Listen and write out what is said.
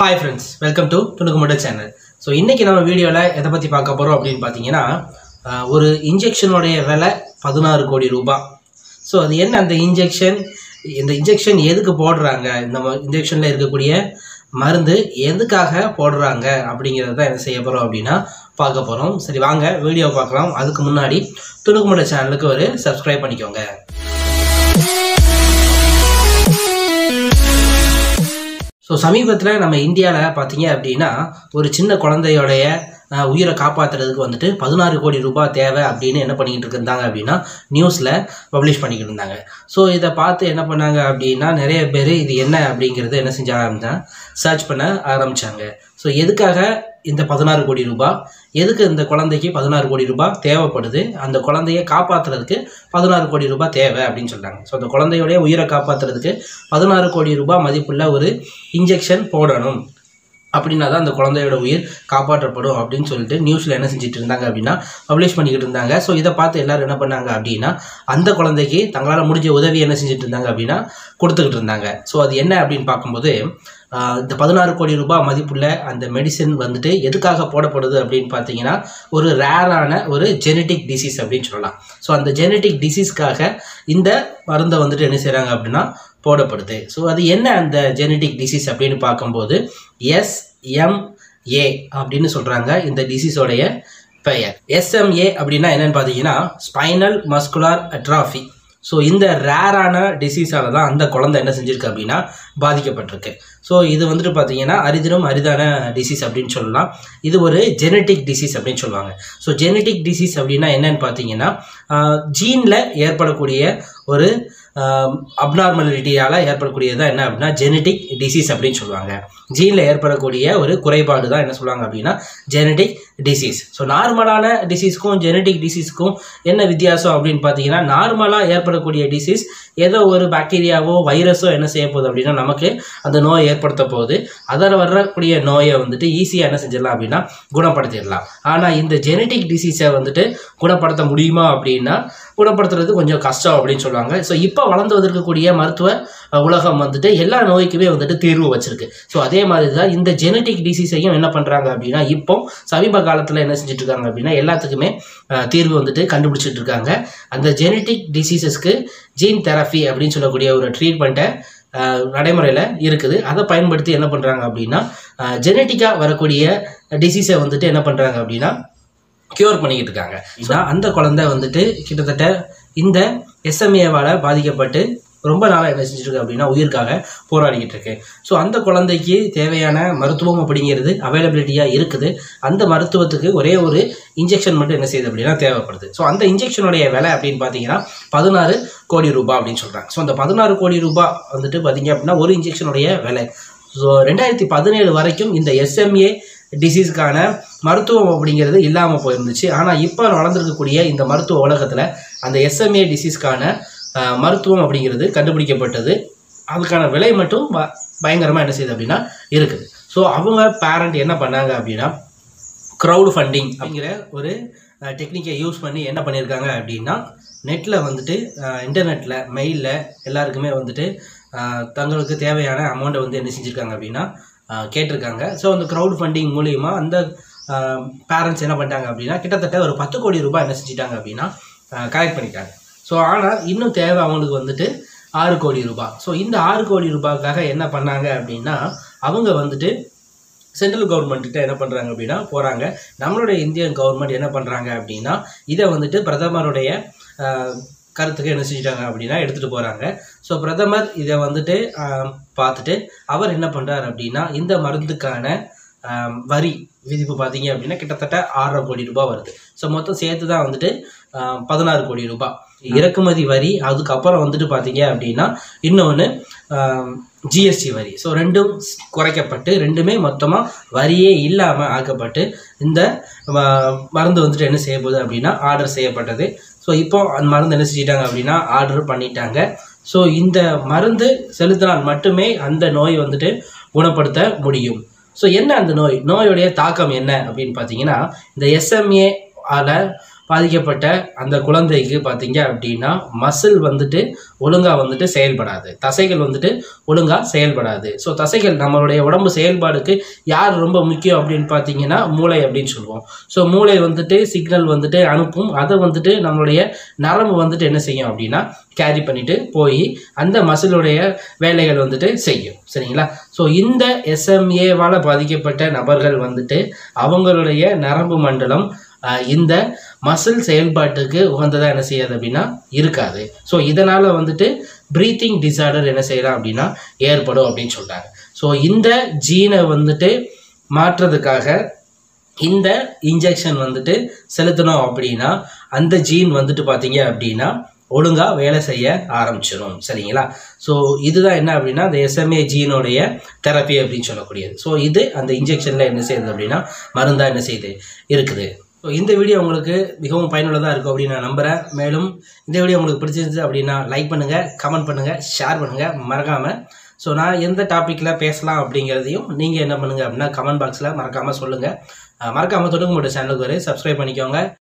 Hi friends, welcome to Thunuku channel. So இன்னைக்கு நம்ம வீடியோல எதை பத்தி பார்க்க போறோம் அப்படினு பாத்தீங்கன்னா ஒரு இன்ஜெக்ஷனோட விலை 16 கோடி ரூபாய். சோ அது என்ன அந்த இன்ஜெக்ஷன்? இந்த இன்ஜெக்ஷன் எதுக்கு போடுறாங்க? இந்த இன்ஜெக்ஷன்ல இருக்கக்கூடிய மருந்து எதுக்காக போடுறாங்க அப்படிங்கறத தான் என்ன செய்ய போறோம் அப்படினா பார்க்க போறோம். சரி வாங்க வீடியோ பார்க்கலாம். அதுக்கு முன்னாடி Thunuku சேனலுக்கு ஒரு Subscribe பண்ணிக்கோங்க. So சமீபத்தில் நம்ம இந்தியாவில் பார்த்தீங்க அப்படின்னா ஒரு சின்ன குழந்தையோடைய உயிரை காப்பாற்றுறதுக்கு வந்துட்டு 16 கோடி ரூபாய் தேவை அப்படின்னு என்ன பண்ணிக்கிட்டு இருந்தாங்க அப்படின்னா நியூஸில் பப்ளிஷ் பண்ணிக்கிட்டு இருந்தாங்க. ஸோ இதை பார்த்து என்ன பண்ணாங்க அப்படின்னா நிறைய பேர் இது என்ன அப்படிங்கிறது என்ன செஞ்சாங்க சர்ச் பண்ண ஆரம்பித்தாங்க. ஸோ எதுக்காக இந்த 16 கோடி ரூபாய், எதுக்கு இந்த குழந்தைக்கு 16 கோடி ரூபாய் தேவைப்படுது, அந்த குழந்தையை காப்பாற்றுறதுக்கு 16 கோடி ரூபாய் தேவை அப்படின்னு சொல்கிறாங்க. ஸோ அந்த குழந்தையோடைய உயிரை காப்பாற்றுறதுக்கு 16 கோடி ரூபாய் மதிப்புள்ள ஒரு இன்ஜெக்ஷன் போடணும் அப்படின்னா தான் அந்த குழந்தையோட உயிர் காப்பாற்றப்படும் அப்படின்னு சொல்லிட்டு நியூஸில் என்ன செஞ்சுட்டு இருந்தாங்க அப்படின்னா பப்ளிஷ் பண்ணிக்கிட்டு இருந்தாங்க. ஸோ இதை பார்த்து எல்லோரும் என்ன பண்ணாங்க அப்படின்னா அந்த குழந்தைக்கு தங்களால் முடிஞ்ச உதவி என்ன செஞ்சுட்டு இருந்தாங்க அப்படின்னா கொடுத்துக்கிட்டு இருந்தாங்க. ஸோ அது என்ன அப்படின்னு பார்க்கும்போது இந்த 16 கோடி ரூபாய் மதிப்புள்ள அந்த மெடிசின் வந்துட்டு எதுக்காக போடப்படுது அப்படின்னு பார்த்தீங்கன்னா ஒரு ரேரான ஒரு ஜெனட்டிக் டிசீஸ் அப்படின்னு சொல்லலாம். ஸோ அந்த ஜெனட்டிக் டிசீஸ்க்காக இந்த மருந்தை வந்துட்டு என்ன செய்கிறாங்க அப்படின்னா போடப்படுது. ஸோ அது என்ன அந்த ஜெனட்டிக் டிசீஸ் அப்படின்னு பார்க்கும்போது SMA அப்படின்னு சொல்கிறாங்க இந்த டிசீஸோடைய பெயர். SMA அப்படின்னா என்னென்னு பார்த்தீங்கன்னா ஸ்பைனல் மஸ்குலர் அட்ராஃபி. ஸோ இந்த ரேரான டிசீஸால் தான் அந்த குழந்தை என்ன செஞ்சுருக்கு அப்படின்னா பாதிக்கப்பட்டிருக்கு. ஸோ இது வந்துட்டு பார்த்தீங்கன்னா அரிதான டிசீஸ் அப்படின்னு சொல்லலாம். இது ஒரு ஜெனட்டிக் டிசீஸ் அப்படின்னு சொல்லுவாங்க. ஸோ ஜெனட்டிக் டிசீஸ் அப்படின்னா என்னன்னு பார்த்தீங்கன்னா ஜீனில் ஏற்படக்கூடிய ஒரு அப்நார்மாலிட்டியால் ஏற்படக்கூடியதான் என்ன அப்படின்னா ஜெனட்டிக் டிசீஸ் அப்படின்னு சொல்லுவாங்க. ஜீனில் ஏற்படக்கூடிய ஒரு குறைபாடு தான் என்ன சொல்லுவாங்க அப்படின்னா ஜெனட்டிக் டிசீஸ். ஸோ நார்மலான டிசீஸ்க்கும் ஜெனட்டிக் டிசீஸ்க்கும் என்ன வித்தியாசம் அப்படின்னு பார்த்தீங்கன்னா நார்மலாக ஏற்படக்கூடிய டிசீஸ் ஏதோ ஒரு பாக்டீரியாவோ வைரஸோ என்ன செய்ய போகுது அப்படின்னா நமக்கு அந்த நோய் ஏற்படுத்த போகுது. அதில் வரக்கூடிய நோயை வந்துட்டு ஈஸியாக என்ன செஞ்சிடலாம் அப்படின்னா குணப்படுத்திடலாம். ஆனால் இந்த ஜெனட்டிக் டிசீஸை வந்துட்டு குணப்படுத்த முடியுமா அப்படின்னா குணப்படுத்துறது கொஞ்சம் கஷ்டம் அப்படின்னு சொல்லுவாங்க. ஸோ இப்போ வளர்ந்து வந்திருக்கக்கூடிய மருத்துவ உலகம் வந்துட்டு எல்லா நோய்க்குமே வந்துட்டு தீர்வு வச்சிருக்கு. ஸோ அதே மாதிரி தான் இந்த ஜெனட்டிக் டிசீஸையும் என்ன பண்ணுறாங்க அப்படின்னா இப்போ சமீப காலத்தில் என்ன செஞ்சுட்டு இருக்காங்க அப்படின்னா எல்லாத்துக்குமே தீர்வு வந்துட்டு கண்டுபிடிச்சிட்டு இருக்காங்க. அந்த ஜெனட்டிக் டிசீசஸ்க்கு ஜீன் தெரப்பி அப்படின்னு சொல்லக்கூடிய ஒரு ட்ரீட்மெண்ட்டை நடைமுறையில் இருக்குது. அதை பயன்படுத்தி என்ன பண்ணுறாங்க அப்படின்னா ஜெனட்டிக்காக வரக்கூடிய டிசீஸை வந்துட்டு என்ன பண்ணுறாங்க அப்படின்னா க்யூர் பண்ணிக்கிட்டு இருக்காங்க. அந்த குழந்தை வந்துட்டு கிட்டத்தட்ட இந்த SMAவால் பாதிக்கப்பட்டு ரொம்ப நாளாக என்ன செஞ்சுருக்கு அப்படின்னா உயிருக்காக போராடிக்கிட்டு இருக்கு. ஸோ அந்த குழந்தைக்கு தேவையான மருத்துவம் அப்படிங்கிறது அவைலபிலிட்டியாக இருக்குது. அந்த மருத்துவத்துக்கு ஒரே ஒரு இன்ஜெக்ஷன் மட்டும் என்ன செய்யுது அப்படின்னா தேவைப்படுது. ஸோ அந்த இன்ஜெக்ஷனுடைய விலை அப்படின்னு பார்த்தீங்கன்னா 16 கோடி ரூபாய் அப்படின்னு சொல்கிறாங்க. ஸோ அந்த 16 கோடி ரூபாய் வந்துட்டு பார்த்தீங்க அப்படின்னா ஒரு இன்ஜெக்ஷனுடைய விலை. ஸோ 2017 வரைக்கும் இந்த SMA டிசீஸ்க்கான மருத்துவம் அப்படிங்கிறது இல்லாமல் போயிருந்துச்சு. ஆனால் இப்போ வளர்ந்துருக்கக்கூடிய இந்த மருத்துவ உலகத்தில் அந்த SMA டிசீஸ்க்கான மருத்துவம் அப்படிங்கிறது கண்டுபிடிக்கப்பட்டது. அதுக்கான விலை மட்டும் பயங்கரமாக என்ன செய்யுது அப்படின்னா இருக்குது. ஸோ அவங்க பேரண்ட் என்ன பண்ணாங்க அப்படின்னா க்ரௌட் ஃபண்டிங் அப்படிங்கிற ஒரு டெக்னிக்கை யூஸ் பண்ணி என்ன பண்ணியிருக்காங்க அப்படின்னா நெட்டில் வந்துட்டு இன்டர்நெட்டில் மெயிலில் எல்லாருக்குமே வந்துட்டு தங்களுக்கு தேவையான அமௌண்ட்டை வந்து என்ன செஞ்சுருக்காங்க அப்படின்னா கேட்டிருக்காங்க. ஸோ அந்த க்ரௌட் ஃபண்டிங் மூலிமா அந்த பேரண்ட்ஸ் என்ன பண்ணிட்டாங்க அப்படின்னா கிட்டத்தட்ட ஒரு 10 கோடி ரூபாய் என்ன செஞ்சிட்டாங்க அப்படின்னா கலெக்ட் பண்ணிட்டாங்க. ஸோ ஆனால் இன்னும் தேவை அவங்களுக்கு வந்துட்டு 6 கோடி ரூபாய். ஸோ இந்த 6 கோடி ரூபாய்க்காக என்ன பண்ணாங்க அப்படின்னா அவங்க வந்துட்டு சென்ட்ரல் கவர்மெண்ட்டுகிட்ட என்ன பண்ணுறாங்க அப்படின்னா போகிறாங்க. நம்மளுடைய இந்தியன் கவர்மெண்ட் என்ன பண்ணுறாங்க அப்படின்னா இதை வந்துட்டு பிரதமருடைய கருத்துக்கு என்ன செஞ்சிட்டாங்க அப்படின்னா எடுத்துகிட்டு போகிறாங்க. ஸோ பிரதமர் இதை வந்துட்டு பார்த்துட்டு அவர் என்ன பண்ணுறாரு அப்படின்னா இந்த மருந்துக்கான வரி விதிப்பு பார்த்தீங்க அப்படின்னா கிட்டத்தட்ட 6.5 கோடி ரூபாய் வருது. ஸோ மொத்தம் சேர்த்து தான் வந்துட்டு 16 கோடி ரூபாய் இறக்குமதி வரி. அதுக்கப்புறம் வந்துட்டு பார்த்தீங்க அப்படின்னா இன்னொன்று GST வரி. ஸோ ரெண்டும் குறைக்கப்பட்டு ரெண்டுமே மொத்தமாக வரியே இல்லாமல் ஆக்கப்பட்டு இந்த மருந்து வந்துட்டு என்ன செய்ய போகுது அப்படின்னா ஆர்டர் செய்யப்பட்டது. ஸோ இப்போ அந்த மருந்து என்ன செஞ்சிட்டாங்க அப்படின்னா ஆர்டர் பண்ணிட்டாங்க. ஸோ இந்த மருந்து செலுத்தினால் மட்டுமே அந்த நோய் வந்துட்டு குணப்படுத்த முடியும். ஸோ என்ன அந்த நோயோடைய தாக்கம் என்ன அப்படின்னு பார்த்தீங்கன்னா இந்த SMA ஆல பாதிக்கப்பட்ட அந்த குழந்தைக்கு பார்த்தீங்க அப்படின்னா மசில் வந்துட்டு ஒழுங்காக வந்துட்டு செயல்படாது, தசைகள் வந்துட்டு ஒழுங்காக செயல்படாது. ஸோ தசைகள் நம்மளுடைய உடம்பு செயல்பாடுக்கு யார் ரொம்ப முக்கியம் அப்படின்னு பார்த்தீங்கன்னா மூளை அப்படின்னு சொல்லுவோம். ஸோ மூளை வந்துட்டு சிக்னல் வந்துட்டு அனுப்பும், அதை வந்துட்டு நம்மளுடைய நரம்பு வந்துட்டு என்ன செய்யும் அப்படின்னா கேரி பண்ணிட்டு போய் அந்த மசிலுடைய வேலைகள் வந்துட்டு செய்யும். சரிங்களா? ஸோ இந்த எஸ்எம்ஏவால் பாதிக்கப்பட்ட நபர்கள் வந்துட்டு அவங்களுடைய நரம்பு மண்டலம் இந்த மசில் செயல்பாட்டுக்கு உகந்ததாக என்ன செய்யாது அப்படின்னா இருக்காது. ஸோ இதனால் வந்துட்டு ப்ரீத்திங் டிஸார்டர் என்ன செய்யலாம் அப்படின்னா ஏற்படும் அப்படின்னு சொல்கிறாங்க. ஸோ இந்த ஜீனை வந்துட்டு மாற்றுறதுக்காக இந்த இன்ஜெக்ஷன் வந்துட்டு செலுத்தணும் அப்படின்னா அந்த ஜீன் வந்துட்டு பார்த்தீங்க அப்படின்னா ஒழுங்காக வேலை செய்ய ஆரம்பிச்சிடும். சரிங்களா? ஸோ இதுதான் என்ன அப்படின்னா அந்த எஸ்எம்ஏ ஜீனோடைய தெரப்பி அப்படின்னு சொல்லக்கூடியது. ஸோ இது அந்த இன்ஜெக்ஷனில் என்ன செய்யுது அப்படின்னா மருந்தாக என்ன செய்யுது இருக்குது. ஸோ இந்த வீடியோ உங்களுக்கு மிகவும் பயனுள்ளதாக இருக்கும் அப்படின்னு நான் நம்புகிறேன். மேலும் இந்த வீடியோ உங்களுக்கு பிடிச்சிருந்துச்சு அப்படின்னா லைக் பண்ணுங்கள், கமெண்ட் பண்ணுங்கள், ஷேர் பண்ணுங்கள் மறக்காமல். ஸோ நான் எந்த டாப்பிக்கில் பேசலாம் அப்படிங்கிறதையும் நீங்கள் என்ன பண்ணுங்கள் அப்படின்னா கமெண்ட் பாக்ஸில் மறக்காமல் சொல்லுங்கள். மறக்காமல் தொடுங்க சேனலுக்கு சப்ஸ்கிரைப் பண்ணிக்கோங்க.